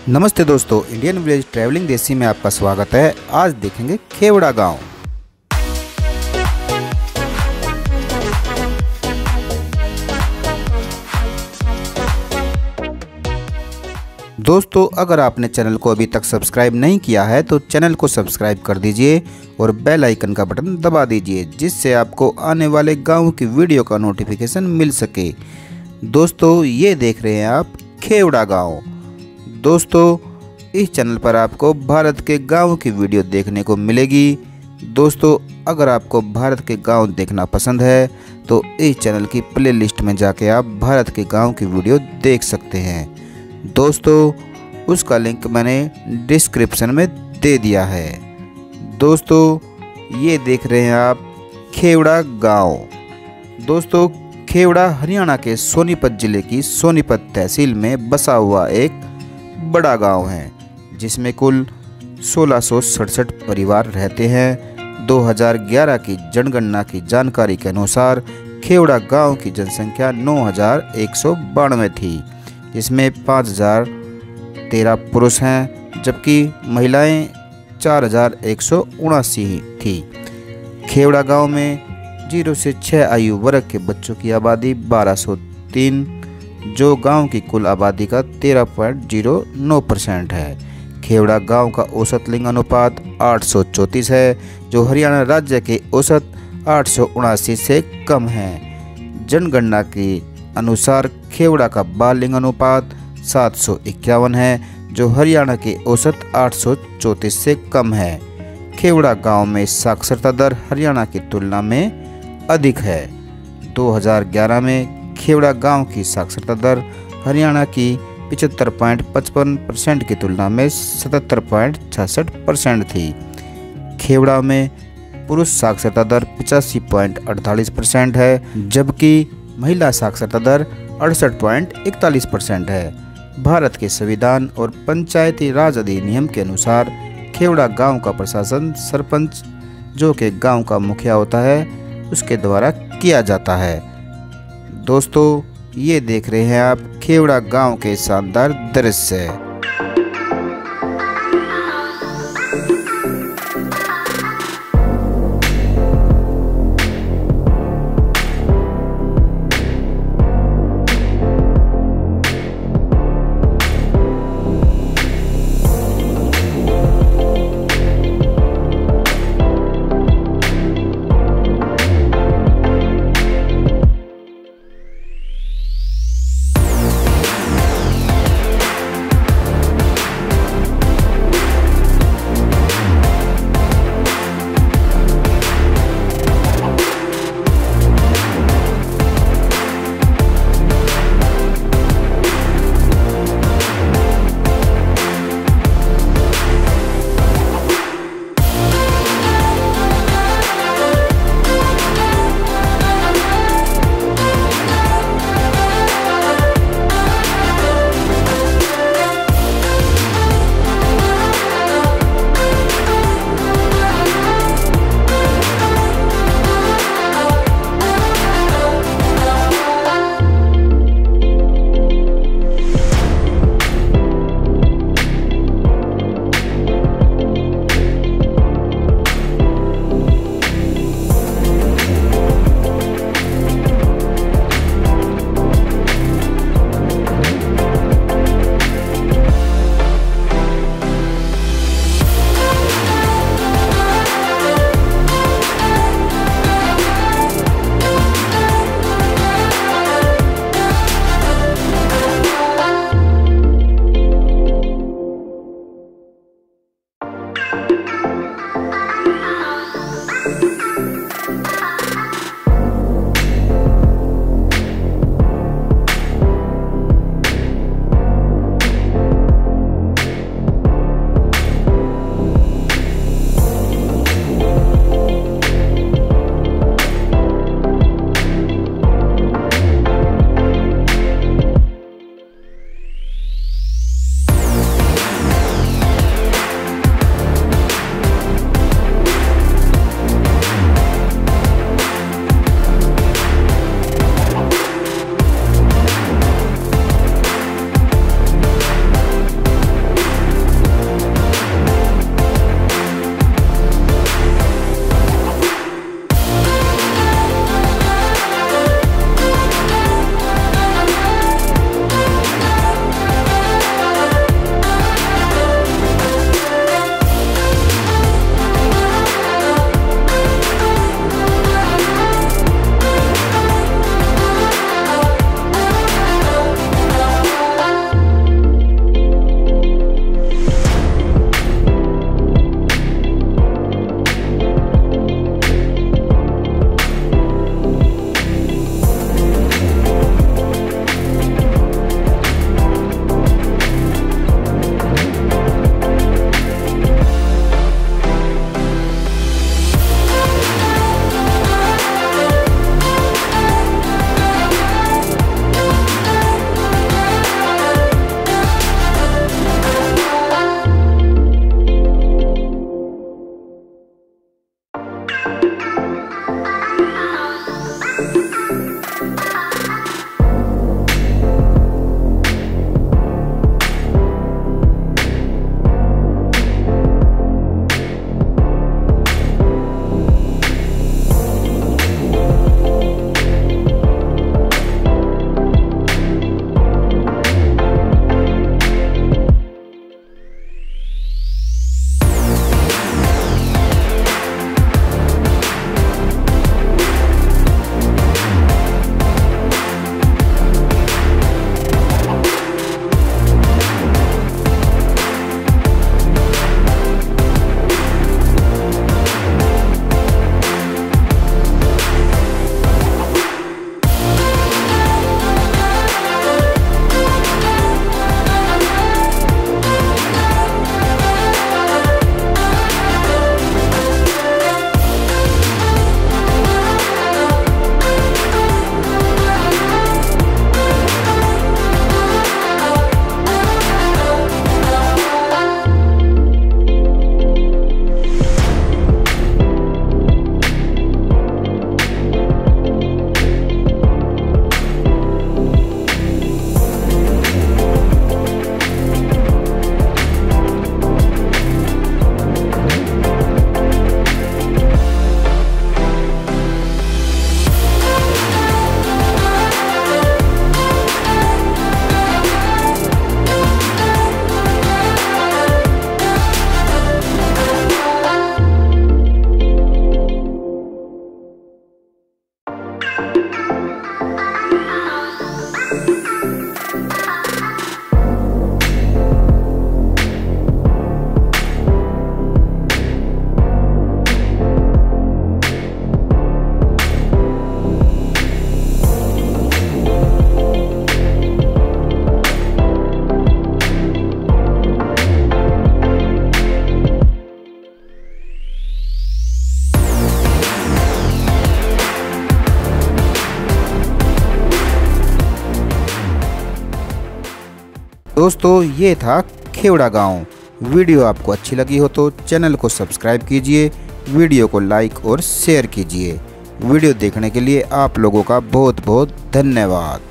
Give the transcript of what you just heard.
नमस्ते दोस्तों, Indian village travelling देसी में आपका स्वागत है। आज देखेंगे खेवड़ा गांव। दोस्तों, अगर आपने चैनल को अभी तक सब्सक्राइब नहीं किया है तो चैनल को सब्सक्राइब कर दीजिए और बेल आइकन का बटन दबा दीजिए, जिससे आपको आने वाले गांव की वीडियो का नोटिफिकेशन मिल सके। दोस्तों, ये देख रहे हैं आप खेवड़ा गांव। दोस्तों, इस चैनल पर आपको भारत के गांव की वीडियो देखने को मिलेगी। दोस्तों, अगर आपको भारत के गांव देखना पसंद है तो इस चैनल की प्लेलिस्ट में जाके आप भारत के गांव की वीडियो देख सकते हैं। दोस्तों, उसका लिंक मैंने डिस्क्रिप्शन में दे दिया है। दोस्तों, ये देख रहे हैं आप खेवड़ा गांव। दोस्तों, खेवड़ा हरियाणा के सोनीपत जिले की सोनीपत तहसील में बसा हुआ एक बड़ा गांव है, जिसमें कुल 1667 परिवार रहते हैं। 2011 की जनगणना की जानकारी के अनुसार खेवड़ा गांव की जनसंख्या 9192 थी, जिसमें 5013 पुरुष हैं, जबकि महिलाएं 4179 थी। खेवड़ा गांव में 0 से 6 आयु वर्ग के बच्चों की आबादी 1203, जो गांव की कुल आबादी का 13.09% है। खेवड़ा गांव का औसत लिंग अनुपात 834 है, जो हरियाणा राज्य के औसत 879 से कम है। जनगणना के अनुसार खेवड़ा का बाल लिंग अनुपात 751 है, जो हरियाणा के औसत 834 से कम है। खेवड़ा गांव में साक्षरता दर हरियाणा की तुलना में अधिक है। 2011 में खेवड़ा गांव की साक्षरता दर हरियाणा की 75.55% की तुलना में 77.66% थी। खेवड़ा में पुरुष साक्षरता दर 85.48% है, जबकि महिला साक्षरता दर 68.41% है। भारत के संविधान और पंचायती राज अधिनियम के अनुसार खेवड़ा गांव का प्रशासन सरपंच, जो कि गांव का मुखिया होता है, उसके द्वारा किया जाता है। दोस्तों, ये देख रहे हैं आप खेवड़ा गांव के शानदार दृश्य। दोस्तों ये था खेवड़ा गांव। वीडियो आपको अच्छी लगी हो तो चैनल को सब्सक्राइब कीजिए, वीडियो को लाइक और शेयर कीजिए। वीडियो देखने के लिए आप लोगों का बहुत बहुत धन्यवाद।